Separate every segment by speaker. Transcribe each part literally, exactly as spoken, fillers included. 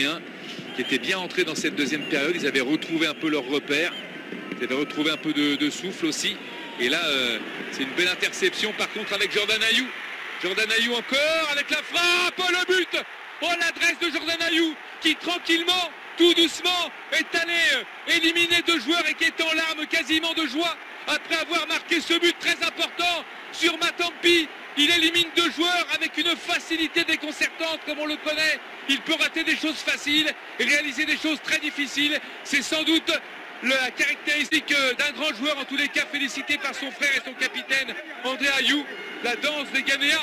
Speaker 1: qui étaient bien entrés dans cette deuxième période. Ils avaient retrouvé un peu leur repère. Ils avaient retrouvé un peu de, de souffle aussi. Et là, euh, c'est une belle interception par contre avec Jordan Ayew. Jordan Ayew encore avec la frappe. Oh, le but! Oh, l'adresse de Jordan Ayew qui tranquillement, tout doucement, est allé euh, éliminer deux joueurs et qui est en larmes quasiment de joie après avoir marqué ce but très important sur Matampi. Il élimine deux joueurs avec une facilité déconcertante comme on le connaît. Il peut rater des choses faciles et réaliser des choses très difficiles. C'est sans doute la caractéristique d'un grand joueur, en tous les cas félicité par son frère et son capitaine André Ayew. La danse des Ghanéens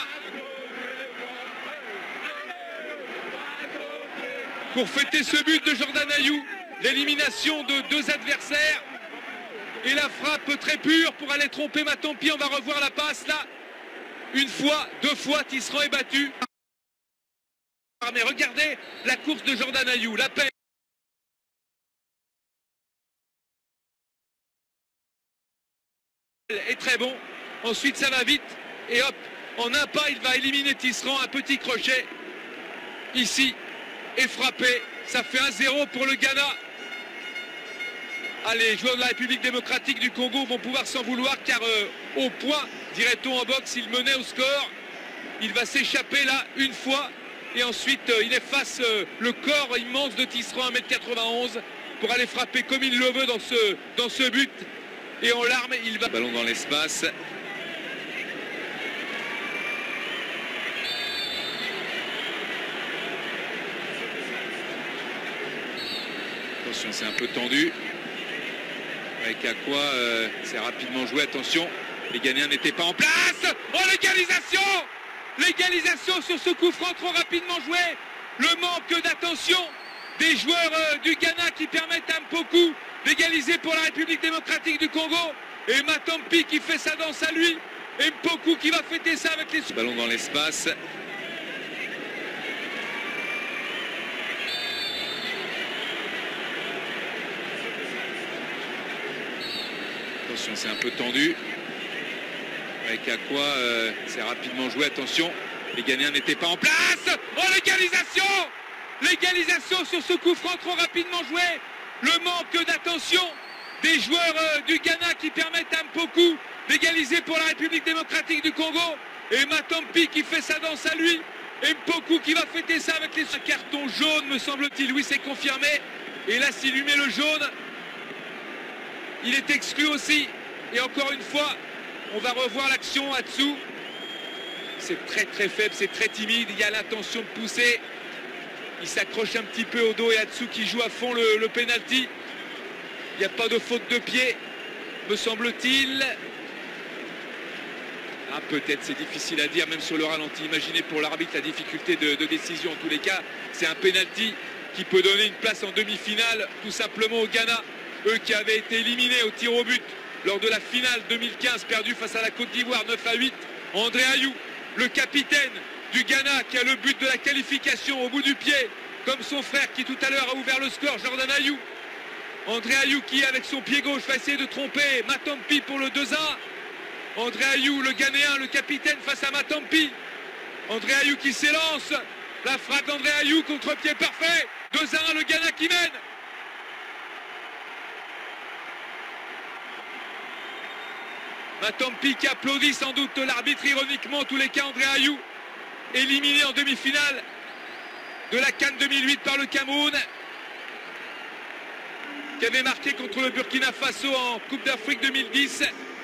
Speaker 1: pour fêter ce but de Jordan Ayew, l'élimination de deux adversaires et la frappe très pure pour aller tromper Matampi. On va revoir la passe là. Une fois, deux fois, Tisserand est battu. Mais regardez la course de Jordan Ayew, la paix est très bon. Ensuite, ça va vite. Et hop, en un pas, il va éliminer Tisserand. Un petit crochet ici est frappé. Ça fait un zéro pour le Ghana. Ah, les joueurs de la République démocratique du Congo vont pouvoir s'en vouloir car euh, au point, dirait-on en boxe, il menait au score. Il va s'échapper là une fois et ensuite euh, il efface euh, le corps immense de Tisserand, un mètre quatre-vingt-onze, pour aller frapper comme il le veut dans ce, dans ce but. Et en larmes, il va... Ballon dans l'espace. Attention, c'est un peu tendu. Avec à quoi euh, c'est rapidement joué, attention, les Ghanéens n'étaient pas en place. Oh, l'égalisation! L'égalisation sur ce coup franc trop rapidement joué. Le manque d'attention des joueurs euh, du Ghana qui permettent à Mpoku d'égaliser pour la République démocratique du Congo. Et Matampi qui fait sa danse à lui. Et Mpoku qui va fêter ça avec les... Ballon dans l'espace. Attention, c'est un peu tendu. Avec à quoi euh, c'est rapidement joué, attention, les Ghanéens n'étaient pas en place. Oh, l'égalisation! L'égalisation sur ce coup franc trop rapidement joué. Le manque d'attention des joueurs euh, du Ghana qui permettent à Mpoku d'égaliser pour la République démocratique du Congo. Et Matampi qui fait sa danse à lui. Et Mpoku qui va fêter ça avec les... Un carton jaune, me semble-t-il. Oui, c'est confirmé. Et là, s'il lui met le jaune, il est exclu aussi. Et encore une fois, on va revoir l'action Atsu. C'est très très faible, c'est très timide. Il y a l'intention de pousser. Il s'accroche un petit peu au dos et Atsu qui joue à fond le, le penalty. Il n'y a pas de faute de pied, me semble-t-il. Ah, peut-être, c'est difficile à dire, même sur le ralenti. Imaginez pour l'arbitre la difficulté de, de décision. En tous les cas, c'est un penalty qui peut donner une place en demi-finale, tout simplement au Ghana. Eux qui avaient été éliminés au tir au but lors de la finale deux mille quinze, perdue face à la Côte d'Ivoire neuf à huit. André Ayew, le capitaine du Ghana, qui a le but de la qualification au bout du pied, comme son frère qui tout à l'heure a ouvert le score, Jordan Ayew. André Ayew qui, avec son pied gauche, va essayer de tromper Matampi pour le deux un. André Ayew, le Ghanéen, le capitaine face à Matampi. André Ayew qui s'élance. La frappe d'André Ayew, contre-pied parfait. deux à un, le Ghana qui mène. Matampi qui applaudit sans doute l'arbitre ironiquement. En tous les cas, André Ayew éliminé en demi-finale de la CAN deux mille huit par le Cameroun, qui avait marqué contre le Burkina Faso en Coupe d'Afrique deux mille dix.